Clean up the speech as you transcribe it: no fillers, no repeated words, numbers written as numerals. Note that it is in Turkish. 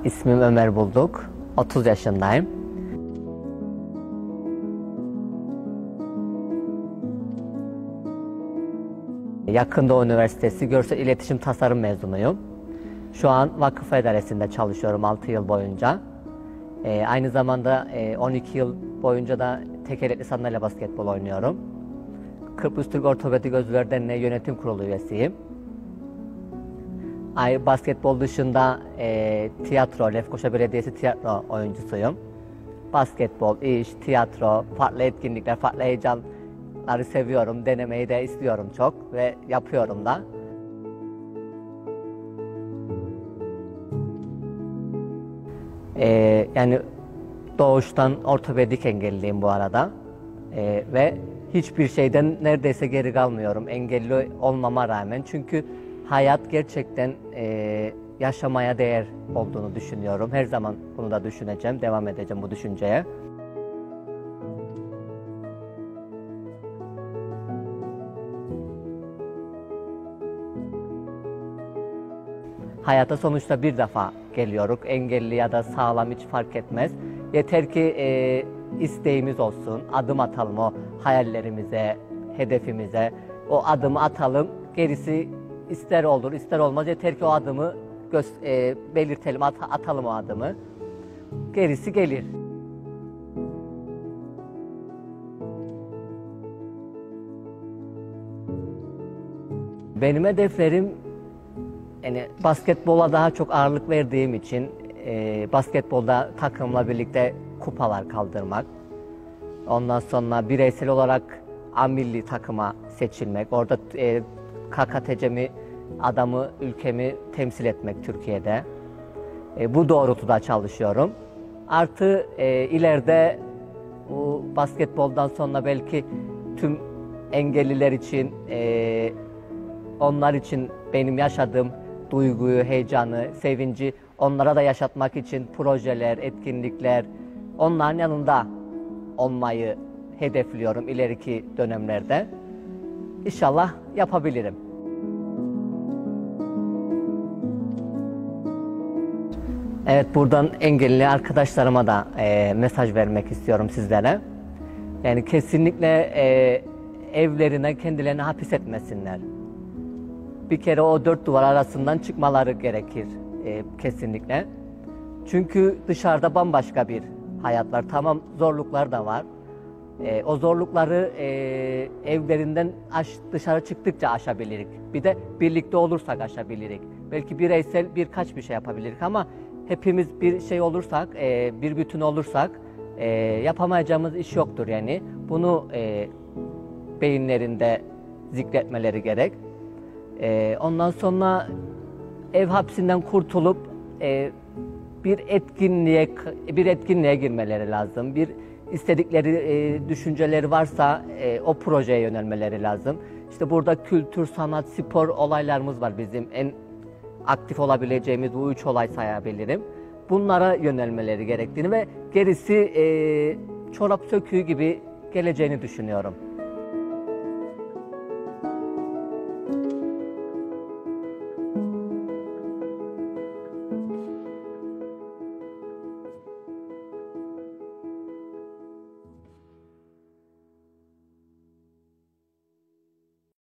İsmim Ömer Bulduk. 30 yaşındayım. Yakın Doğu Üniversitesi Görsel İletişim Tasarım mezunuyum. Şu an Vakıf İdaresi'nde çalışıyorum 6 yıl boyunca. Aynı zamanda 12 yıl boyunca da tekerlekli sandalye basketbol oynuyorum. Kıbrıs Türk Ortopedik Özürler Derneği Yönetim Kurulu üyesiyim. Basketbol dışında tiyatro, Lefkoşa Belediyesi tiyatro oyuncusuyum. Basketbol, iş, tiyatro, farklı etkinlikler, farklı heyecanları seviyorum. Denemeyi de istiyorum çok ve yapıyorum da. Yani doğuştan ortopedik engelliyim bu arada. Ve hiçbir şeyden neredeyse geri kalmıyorum engelli olmama rağmen. Çünkü hayat gerçekten yaşamaya değer olduğunu düşünüyorum. Her zaman bunu da düşüneceğim, devam edeceğim bu düşünceye. Hayata sonuçta bir defa geliyoruz. Engelli ya da sağlam hiç fark etmez. Yeter ki isteğimiz olsun, adım atalım o hayallerimize, hedefimize. O adımı atalım, gerisi ister olur, ister olmaz. Yeter ki o adımı belirtelim, atalım o adımı. Gerisi gelir. Benim hedeflerim, yani basketbola daha çok ağırlık verdiğim için basketbolda takımla birlikte kupalar kaldırmak. Ondan sonra bireysel olarak A milli takıma seçilmek. Orada KKTC'mi, adamı, ülkemi temsil etmek Türkiye'de. Bu doğrultuda çalışıyorum. Artı ileride bu basketboldan sonra belki tüm engelliler için, onlar için benim yaşadığım duyguyu, heyecanı, sevinci onlara da yaşatmak için projeler, etkinlikler, onların yanında olmayı hedefliyorum ileriki dönemlerde. İnşallah yapabilirim. Evet, buradan engelli arkadaşlarıma da mesaj vermek istiyorum sizlere. Yani kesinlikle evlerine kendilerini hapis etmesinler. Bir kere o dört duvar arasından çıkmaları gerekir kesinlikle. Çünkü dışarıda bambaşka bir hayat var. Tamam, zorluklar da var. O zorlukları evlerinden dışarı çıktıkça aşabilirik. Bir de birlikte olursak aşabilirik. Belki bireysel birkaç bir şey yapabilirik ama hepimiz bir şey olursak, bir bütün olursak yapamayacağımız iş yoktur yani. Bunu beyinlerinde zikretmeleri gerek. Ondan sonra ev hapsinden kurtulup bir etkinliğe girmeleri lazım. Bir istedikleri düşünceleri varsa o projeye yönelmeleri lazım. İşte burada kültür, sanat, spor olaylarımız var bizim. En aktif olabileceğimiz bu 3 olay sayabilirim. Bunlara yönelmeleri gerektiğini ve gerisi çorap söküğü gibi geleceğini düşünüyorum.